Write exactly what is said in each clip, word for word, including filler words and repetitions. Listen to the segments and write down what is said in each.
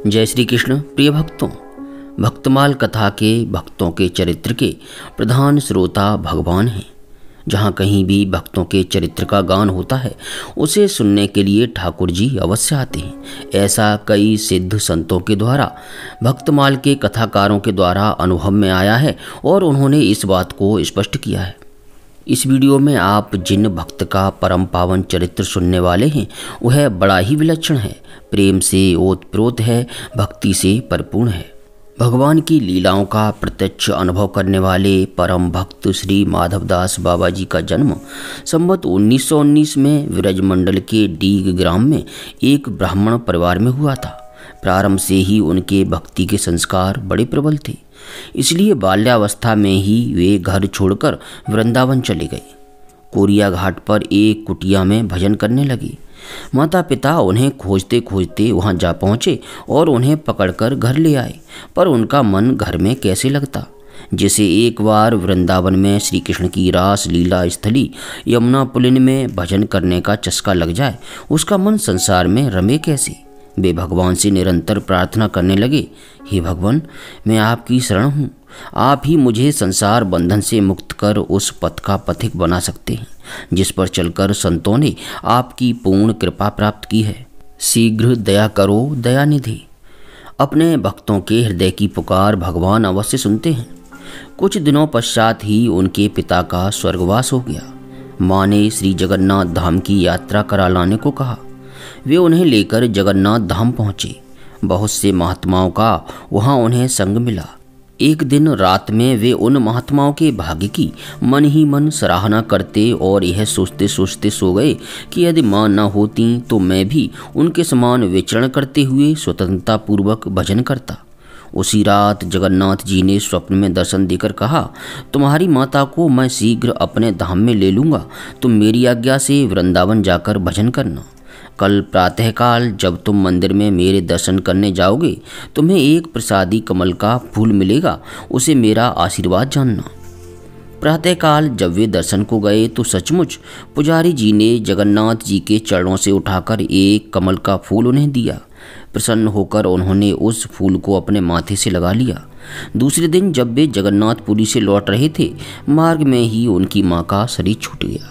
जय श्री कृष्ण। प्रिय भक्तों, भक्तमाल कथा के भक्तों के चरित्र के प्रधान श्रोता भगवान हैं। जहाँ कहीं भी भक्तों के चरित्र का गान होता है उसे सुनने के लिए ठाकुर जी अवश्य आते हैं। ऐसा कई सिद्ध संतों के द्वारा, भक्तमाल के कथाकारों के द्वारा अनुभव में आया है और उन्होंने इस बात को स्पष्ट किया है। इस वीडियो में आप जिन भक्त का परम पावन चरित्र सुनने वाले हैं वह बड़ा ही विलक्षण है, प्रेम से ओतप्रोत है, भक्ति से परिपूर्ण है। भगवान की लीलाओं का प्रत्यक्ष अनुभव करने वाले परम भक्त श्री माधवदास बाबा जी का जन्म संवत उन्नीस सौ उन्नीस में विरजमंडल के डीग ग्राम में एक ब्राह्मण परिवार में हुआ था। प्रारंभ से ही उनके भक्ति के संस्कार बड़े प्रबल थे, इसलिए बाल्यावस्था में ही वे घर छोड़कर वृंदावन चले गए। कोरिया घाट पर एक कुटिया में भजन करने लगे। माता पिता उन्हें खोजते खोजते वहां जा पहुंचे और उन्हें पकड़कर घर ले आए, पर उनका मन घर में कैसे लगता। जैसे एक बार वृंदावन में श्री कृष्ण की रास लीला स्थली यमुना पुलिन में भजन करने का चस्का लग जाए, उसका मन संसार में रमे कैसे। वे भगवान से निरंतर प्रार्थना करने लगे, हे भगवान, मैं आपकी शरण हूँ, आप ही मुझे संसार बंधन से मुक्त कर उस पथ का पथिक बना सकते हैं जिस पर चलकर संतों ने आपकी पूर्ण कृपा प्राप्त की है। शीघ्र दया करो दयानिधि। अपने भक्तों के हृदय की पुकार भगवान अवश्य सुनते हैं। कुछ दिनों पश्चात ही उनके पिता का स्वर्गवास हो गया। माँ ने श्री जगन्नाथ धाम की यात्रा करा लाने को कहा। वे उन्हें लेकर जगन्नाथ धाम पहुँचे। बहुत से महात्माओं का वहाँ उन्हें संग मिला। एक दिन रात में वे उन महात्माओं के भाग्य की मन ही मन सराहना करते और यह सोचते सोचते सो गए कि यदि माँ न होती तो मैं भी उनके समान विचरण करते हुए स्वतंत्रता पूर्वक भजन करता। उसी रात जगन्नाथ जी ने स्वप्न में दर्शन देकर कहा, तुम्हारी माता को मैं शीघ्र अपने धाम में ले लूँगा, तुम मेरी आज्ञा से वृंदावन जाकर भजन करना। कल प्रातःकाल जब तुम मंदिर में मेरे दर्शन करने जाओगे, तुम्हें एक प्रसादी कमल का फूल मिलेगा, उसे मेरा आशीर्वाद जानना। प्रातःकाल जब वे दर्शन को गए तो सचमुच पुजारी जी ने जगन्नाथ जी के चरणों से उठाकर एक कमल का फूल उन्हें दिया। प्रसन्न होकर उन्होंने उस फूल को अपने माथे से लगा लिया। दूसरे दिन जब वे जगन्नाथपुरी से लौट रहे थे, मार्ग में ही उनकी माँ का शरीर छूट गया।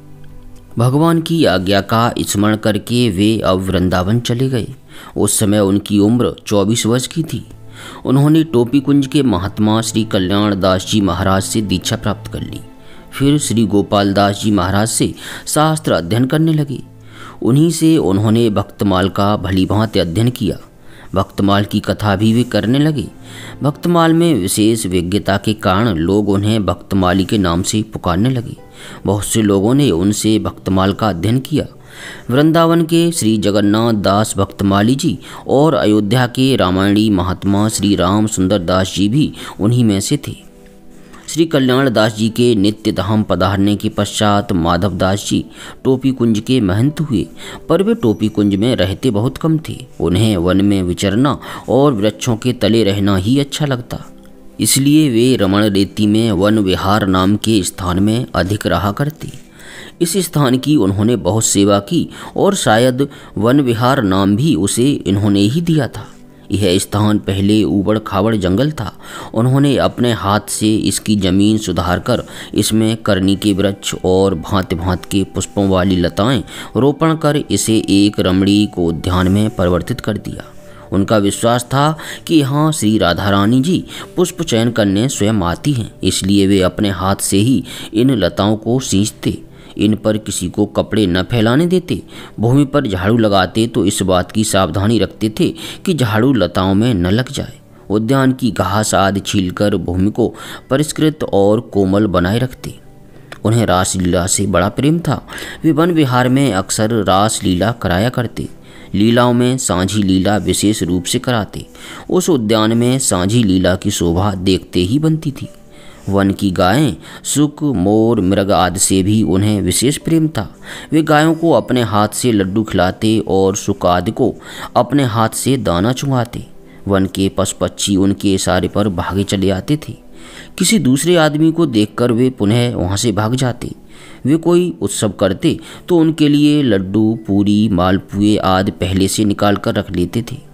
भगवान की आज्ञा का स्मरण करके वे अब वृंदावन चले गए। उस समय उनकी उम्र चौबीस वर्ष की थी। उन्होंने टोपी कुंज के महात्मा श्री कल्याण दास जी महाराज से दीक्षा प्राप्त कर ली। फिर श्री गोपाल दास जी महाराज से शास्त्र अध्ययन करने लगे। उन्हीं से उन्होंने भक्तमाल का भली भांति अध्ययन किया। भक्तमाल की कथा भी वे करने लगे। भक्तमाल में विशेष विज्ञता के कारण लोग उन्हें भक्तमाली के नाम से पुकारने लगे। बहुत से लोगों ने उनसे भक्तमाल का अध्ययन किया। वृंदावन के श्री जगन्नाथ दास भक्तमाली जी और अयोध्या के रामायणी महात्मा श्री राम सुंदर दास जी भी उन्हीं में से थे। श्री कल्याण दास जी के नित्य धाम पधारने के पश्चात माधव दास जी टोपी कुंज के महंत हुए, पर वे टोपी कुंज में रहते बहुत कम थे। उन्हें वन में विचरना और वृक्षों के तले रहना ही अच्छा लगता, इसलिए वे रमण रेती में वन विहार नाम के स्थान में अधिक रहा करते। इस स्थान की उन्होंने बहुत सेवा की और शायद वन विहार नाम भी उसे इन्होंने ही दिया था। यह स्थान पहले ऊबड़ खाबड़ जंगल था। उन्होंने अपने हाथ से इसकी जमीन सुधार कर इसमें करनी के वृक्ष और भांति भांति के पुष्पों वाली लताएं रोपण कर इसे एक रमणीक उद्यान में परिवर्तित कर दिया। उनका विश्वास था कि यहाँ श्री राधा रानी जी पुष्प चयन करने स्वयं आती हैं, इसलिए वे अपने हाथ से ही इन लताओं को सींचते। इन पर किसी को कपड़े न फैलाने देते। भूमि पर झाड़ू लगाते तो इस बात की सावधानी रखते थे कि झाड़ू लताओं में न लग जाए। उद्यान की घास आदि छीलकर भूमि को परिष्कृत और कोमल बनाए रखते। उन्हें रासलीला से बड़ा प्रेम था। वे वन विहार में अक्सर रासलीला कराया करते। लीलाओं में सांझी लीला विशेष रूप से कराते। उस उद्यान में सांझी लीला की शोभा देखते ही बनती थी। वन की गायें, सुक, मोर, मृग आदि से भी उन्हें विशेष प्रेम था। वे गायों को अपने हाथ से लड्डू खिलाते और सुक आदि को अपने हाथ से दाना चुंगाते। वन के पशु पक्षी उनके इशारे पर भागे चले आते थे। किसी दूसरे आदमी को देखकर वे पुनः वहाँ से भाग जाते। वे कोई उत्सव करते तो उनके लिए लड्डू, पूरी, मालपुए आदि पहले से निकाल कर रख लेते थे।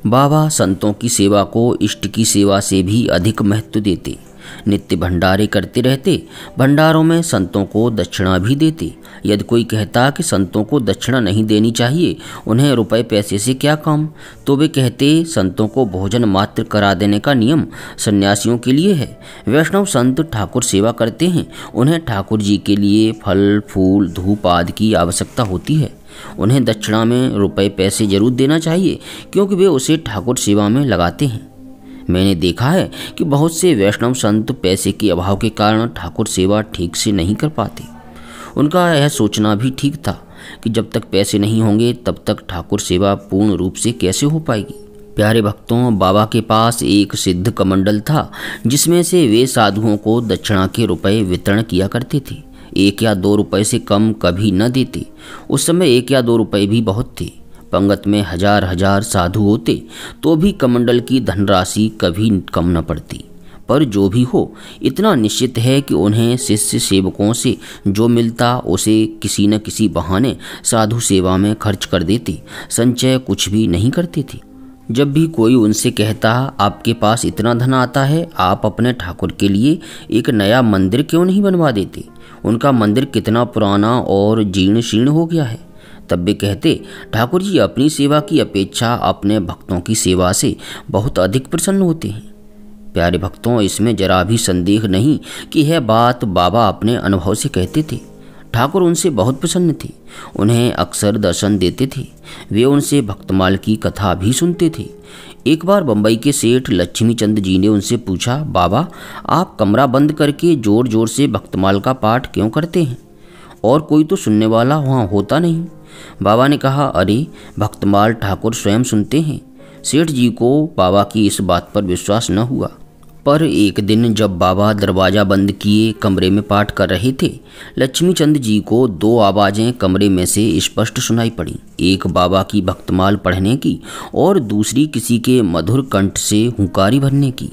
बाबा संतों की सेवा को इष्ट की सेवा से भी अधिक महत्व देते। नित्य भंडारे करते रहते। भंडारों में संतों को दक्षिणा भी देते। यदि कोई कहता कि संतों को दक्षिणा नहीं देनी चाहिए, उन्हें रुपए पैसे से क्या काम, तो वे कहते संतों को भोजन मात्र करा देने का नियम सन्यासियों के लिए है। वैष्णव संत ठाकुर सेवा करते हैं, उन्हें ठाकुर जी के लिए फल फूल धूप आदि की आवश्यकता होती है। उन्हें दक्षिणा में रुपए पैसे जरूर देना चाहिए, क्योंकि वे उसे ठाकुर सेवा में लगाते हैं। मैंने देखा है कि बहुत से वैष्णव संत पैसे के अभाव के कारण ठाकुर सेवा ठीक से नहीं कर पाते। उनका यह सोचना भी ठीक था कि जब तक पैसे नहीं होंगे तब तक ठाकुर सेवा पूर्ण रूप से कैसे हो पाएगी। प्यारे भक्तों, बाबा के पास एक सिद्ध कमंडल था, जिसमें से वे साधुओं को दक्षिणा के रुपए वितरण किया करते थे। एक या दो रुपए से कम कभी न देते। उस समय एक या दो रुपए भी बहुत थे। पंगत में हजार हजार साधु होते तो भी कमंडल की धनराशि कभी कम न पड़ती। पर जो भी हो, इतना निश्चित है कि उन्हें शिष्य सेवकों से जो मिलता उसे किसी न किसी बहाने साधु सेवा में खर्च कर देते। संचय कुछ भी नहीं करते थे। जब भी कोई उनसे कहता आपके पास इतना धन आता है, आप अपने ठाकुर के लिए एक नया मंदिर क्यों नहीं बनवा देते? उनका मंदिर कितना पुराना और जीर्ण शीर्ण हो गया है। तब वे कहते ठाकुर जी अपनी सेवा की अपेक्षा अपने भक्तों की सेवा से बहुत अधिक प्रसन्न होते हैं। प्यारे भक्तों, इसमें जरा भी संदेह नहीं कि यह बात बाबा अपने अनुभव से कहते थे। ठाकुर उनसे बहुत प्रसन्न थे, उन्हें अक्सर दर्शन देते थे। वे उनसे भक्तमाल की कथा भी सुनते थे। एक बार बम्बई के सेठ लक्ष्मी चंद जी ने उनसे पूछा, बाबा आप कमरा बंद करके जोर जोर से भक्तमाल का पाठ क्यों करते हैं? और कोई तो सुनने वाला वहाँ होता नहीं। बाबा ने कहा, अरे भक्तमाल ठाकुर स्वयं सुनते हैं। सेठ जी को बाबा की इस बात पर विश्वास न हुआ। पर एक दिन जब बाबा दरवाज़ा बंद किए कमरे में पाठ कर रहे थे, लक्ष्मी चंद जी को दो आवाज़ें कमरे में से स्पष्ट सुनाई पड़ी। एक बाबा की भक्तमाल पढ़ने की और दूसरी किसी के मधुर कंठ से हुंकारी भरने की।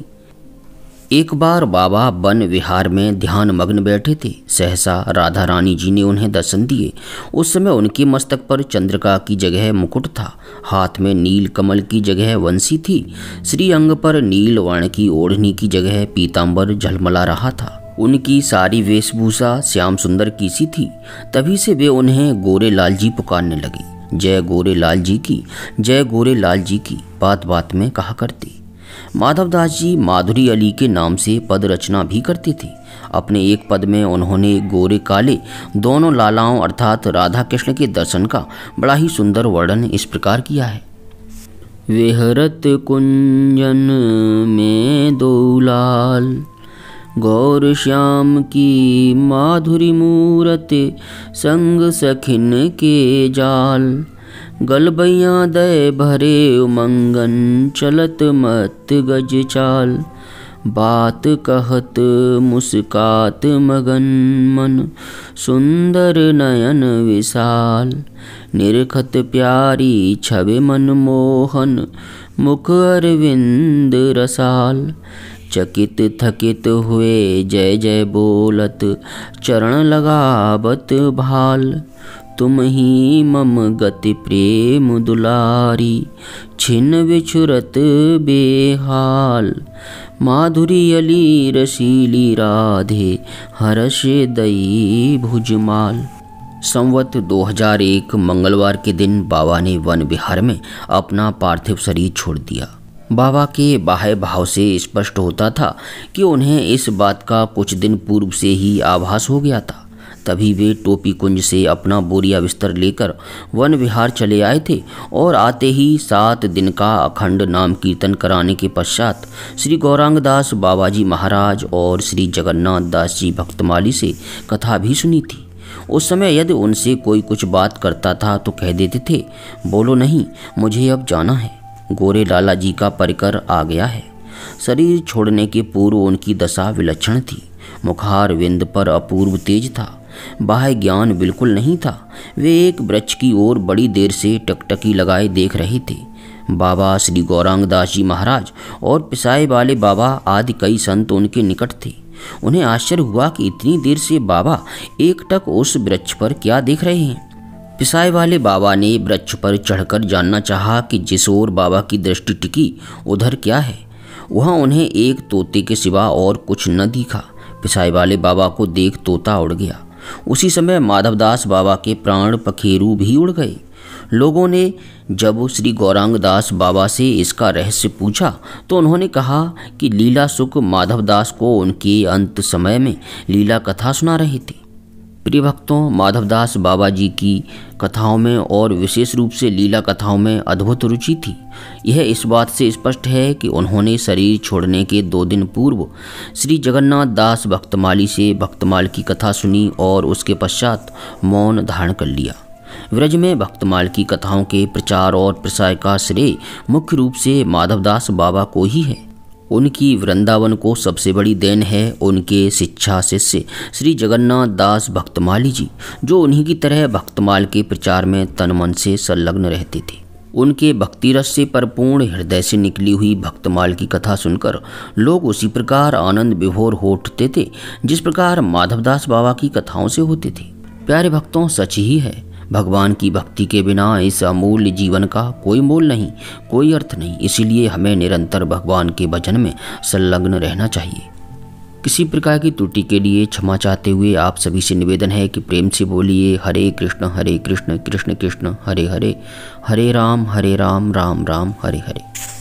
एक बार बाबा वन विहार में ध्यान मग्न बैठे थे। सहसा राधा रानी जी ने उन्हें दर्शन दिए। उस समय उनके मस्तक पर चंद्रिका की जगह मुकुट था, हाथ में नील कमल की जगह वंशी थी, श्री अंग पर नील वर्ण की ओढ़नी की जगह पीतांबर झलमला रहा था। उनकी सारी वेशभूषा श्याम सुंदर की सी थी। तभी से वे उन्हें गोरे लाल जी पुकारने लगे। जय गोरे लाल जी की, जय गोरे लाल जी की बात बात में कहा करते। माधवदास जी माधुरी अली के नाम से पद रचना भी करते थे। अपने एक पद में उन्होंने गोरे काले दोनों लालाओं अर्थात राधा कृष्ण के दर्शन का बड़ा ही सुंदर वर्णन इस प्रकार किया है। विहरत कुंजन में दो लाल, गौर श्याम की माधुरी मूरत, संग सखिन के जाल, गलबैया दय भरे उमंगन, चलत मत गज चाल, बात कहत मुस्कात मगन मन, सुंदर नयन विशाल, निरखत प्यारी छवि मन मोहन, मुख अरविंद रसाल, चकित थकित हुए जय जय बोलत, चरण लगावत भाल, तुम ही मम गति प्रेम दुलारी, छिन्न विछुरत बेहाल, माधुरी अली रसीली राधे, हर्ष दई भुजमाल। संवत दो हज़ार एक मंगलवार के दिन बाबा ने वन विहार में अपना पार्थिव शरीर छोड़ दिया। बाबा के बाह्य भाव से स्पष्ट होता था कि उन्हें इस बात का कुछ दिन पूर्व से ही आभास हो गया था। तभी वे टोपी कुंज से अपना बोरिया बिस्तर लेकर वन विहार चले आए थे और आते ही सात दिन का अखंड नाम कीर्तन कराने के पश्चात श्री गौरांग दास बाबा जी महाराज और श्री जगन्नाथ दास जी भक्तमाली से कथा भी सुनी थी। उस समय यदि उनसे कोई कुछ बात करता था तो कह देते थे, बोलो नहीं, मुझे अब जाना है, गोरे लाला जी का परिकर आ गया है। शरीर छोड़ने के पूर्व उनकी दशा विलक्षण थी। मुखार विंद पर अपूर्व तेज था, बाह्य ज्ञान बिल्कुल नहीं था। वे एक वृक्ष की ओर बड़ी देर से टकटकी लगाए देख रहे थे। बाबा श्री गौरांग दास जी महाराज और पिसाई वाले बाबा आदि कई संत उनके निकट थे। उन्हें आश्चर्य हुआ कि इतनी देर से बाबा एकटक उस वृक्ष पर क्या देख रहे हैं। पिसाई वाले बाबा ने वृक्ष पर चढ़कर जानना चाहा कि जिस ओर बाबा की दृष्टि टिकी उधर क्या है। वहाँ उन्हें एक तोते के सिवा और कुछ न दिखा। पिसाई वाले बाबा को देख तोता उड़ गया। उसी समय माधवदास बाबा के प्राण पखेरु भी उड़ गए। लोगों ने जब श्री गौरांग दास बाबा से इसका रहस्य पूछा तो उन्होंने कहा कि लीला सुख माधवदास को उनके अंत समय में लीला कथा सुना रहे थे। प्रिय भक्तों, माधवदास बाबा जी की कथाओं में और विशेष रूप से लीला कथाओं में अद्भुत रुचि थी। यह इस बात से स्पष्ट है कि उन्होंने शरीर छोड़ने के दो दिन पूर्व श्री जगन्नाथ दास भक्तमाली से भक्तमाल की कथा सुनी और उसके पश्चात मौन धारण कर लिया। व्रज में भक्तमाल की कथाओं के प्रचार और प्रसार का श्रेय मुख्य रूप से माधवदास बाबा को ही है। उनकी वृंदावन को सबसे बड़ी देन है उनके शिक्षा शिष्य श्री जगन्नाथ दास भक्तमाली जी, जो उन्हीं की तरह भक्तमाल के प्रचार में तन मन से संलग्न रहते थे। उनके भक्ति रस से परिपूर्ण हृदय से निकली हुई भक्तमाल की कथा सुनकर लोग उसी प्रकार आनंद विभोर हो उठते थे जिस प्रकार माधवदास बाबा की कथाओं से होते थे। प्यारे भक्तों, सच ही है, भगवान की भक्ति के बिना इस अमूल्य जीवन का कोई मोल नहीं, कोई अर्थ नहीं। इसीलिए हमें निरंतर भगवान के भजन में संलग्न रहना चाहिए। किसी प्रकार की त्रुटि के लिए क्षमा चाहते हुए आप सभी से निवेदन है कि प्रेम से बोलिए हरे कृष्ण हरे कृष्ण कृष्ण कृष्ण हरे हरे, हरे राम हरे राम राम राम हरे हरे।